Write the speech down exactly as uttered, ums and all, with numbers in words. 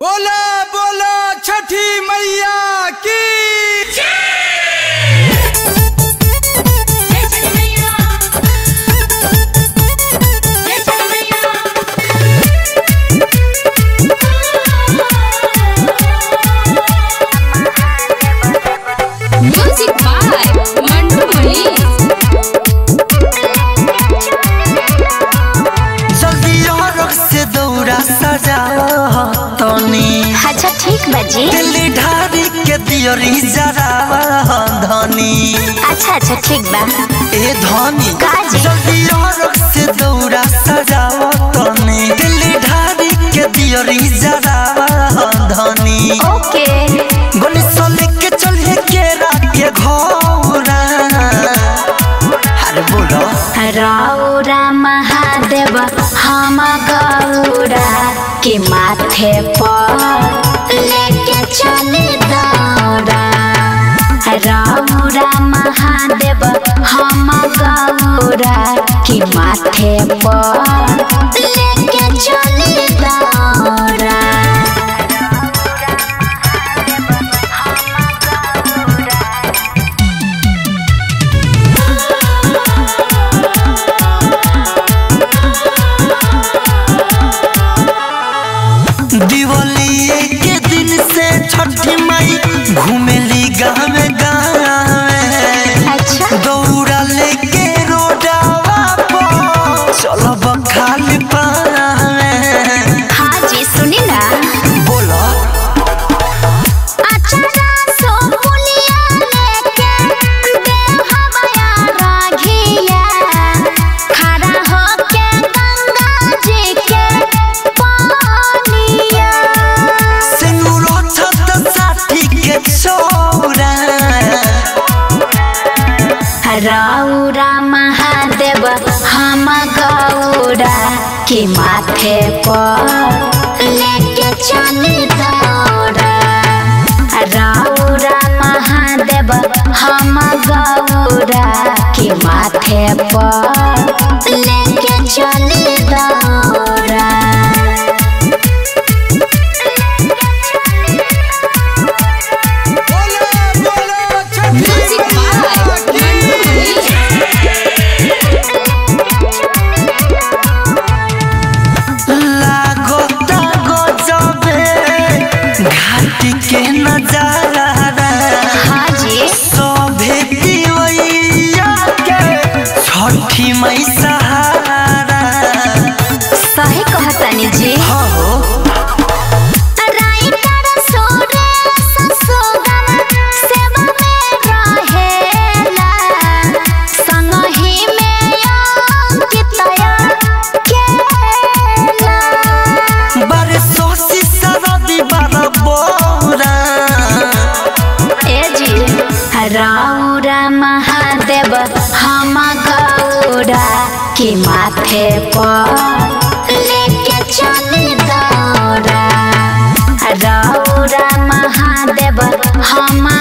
बोला बोला छठी मैया की म्यूजिक बाय मंटू मणि। से दौरा सजावा तनी अच्छा ठीक बाजी दिल्ली ढारी के दियोरी जरावा धनी। अच्छा अच्छा ठीक बा ए धनी काजी जल्दी और से दौरा सजावा तनी दिल्ली ढारी के दियोरी जरावा धनी। ओके गणेश लेके चले के राके घोरा हर बोलो रौरा महादेव हम गौरा के माथे पर लेके चले दौरा। रौरा महादेव हम गौरा के माथे पर लेके चले दौरा। दिवाली के दिन से छठी माई घूमेली गाँव गाँव अच्छा दौड़ा लेके रोडावा पर चलब खाली पावे। हाँ जी सुनी ना बोलो अचरा सो पुलिया लेके देव हमाया राघिया खड़ा होके गंगा जी के पानिया। सिंगूरो छत साथी के चौरा रौरा महादेव हम गौरा के माथे पर लेके चले दौरा। रौरा महादेव हम गौरा के माथे पर लेके चले दौरा। बोला बोला छठी म्यूजिक बाय मंटू मणि। लागो तागो जबे घाटी के नजारा हाँ जी सभे दिवैया के छठी मई सहारा। सही कहतानी जी हो राइटर सुरेश सुगम सेवा में रहेला संगहि में अंकितया केला। बारे सोसी सरदी बारा बोरा ए जी रौरा महादेव हम गौरा के माथे पर लेके चले दौरा। रौरा महादेव हम